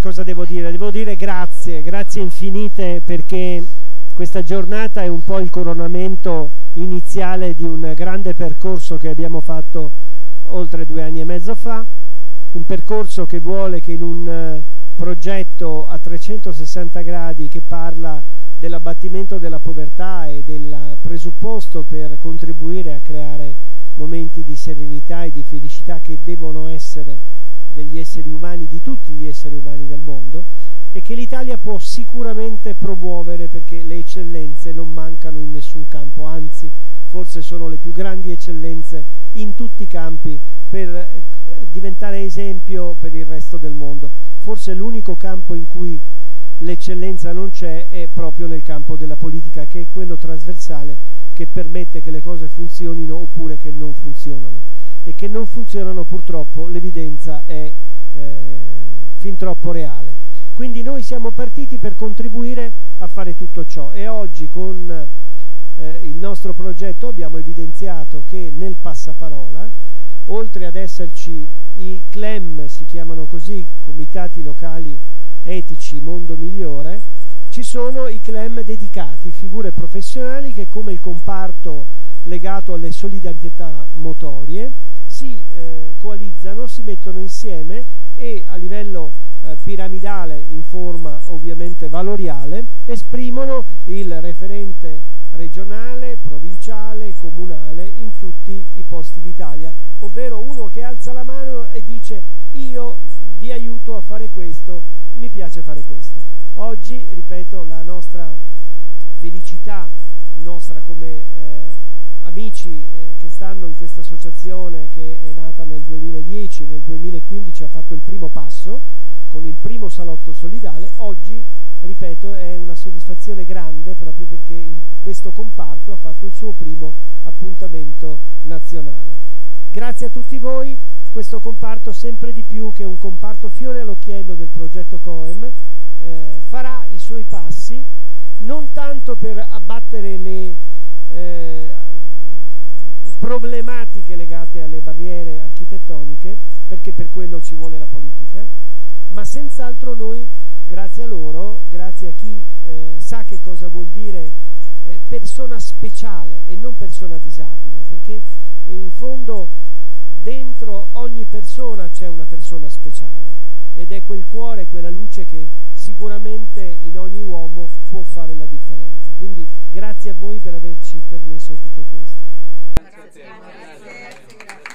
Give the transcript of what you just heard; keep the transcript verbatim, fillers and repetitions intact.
cosa devo dire? Devo dire grazie, grazie infinite, perché questa giornata è un po' il coronamento iniziale di un grande percorso che abbiamo fatto oltre due anni e mezzo fa, un percorso che vuole che in un progetto a trecentosessanta gradi che parla dell'abbattimento della povertà e del presupposto per contribuire a creare momenti di serenità e di felicità che devono essere degli esseri umani, di tutti gli esseri umani del mondo, e che l'Italia può sicuramente promuovere, perché le eccellenze non mancano in nessun campo, anzi forse sono le più grandi eccellenze in tutti i campi per diventare esempio per il resto del mondo. Forse l'unico campo in cui l'eccellenza non c'è è proprio nel campo della politica, che è quello trasversale che permette che le cose funzionino oppure che non funzionano, e che non funzionano purtroppo l'evidenza è eh, fin troppo reale. Quindi noi siamo partiti per contribuire a fare tutto ciò, e oggi con eh, il nostro progetto abbiamo evidenziato che nel passaparola, oltre ad esserci i C L E M, si chiamano così, Comitati Locali Etici Mondo Migliore, ci sono i C L E M dedicati, figure professionali che, come il comparto legato alle solidarietà motorie, si eh, coalizzano, si mettono insieme e a livello eh, piramidale, in forma ovviamente valoriale, esprimono il referente regionale, provinciale, comunale in tutti i posti d'Italia, ovvero uno che alza la mano e dice: io vi aiuto a fare questo, mi piace fare questo. Oggi, ripeto, la nostra felicità, nostra come eh, amici eh, che stanno in questa associazione che è nata nel duemiladieci, nel duemilaquindici ha fatto il primo passo con il primo salotto solidale. Oggi, ripeto, è una soddisfazione grande, proprio perché il, questo comparto ha fatto il suo primo appuntamento nazionale. Grazie a tutti voi. Questo comparto, sempre di più, che è un comparto fiore all'occhiello del progetto COEM, eh, farà i suoi passi, non tanto per abbattere le eh, problematiche legate alle barriere architettoniche, perché per quello ci vuole la politica, ma senz'altro noi, grazie a loro, grazie a chi eh, sa che cosa vuol dire eh, persona speciale e non persona disabile, perché in fondo dentro ogni persona c'è una persona speciale, ed è quel cuore, quella luce che sicuramente in ogni uomo può fare la differenza. Quindi grazie a voi per averci permesso tutto questo. Grazie. Grazie. Grazie.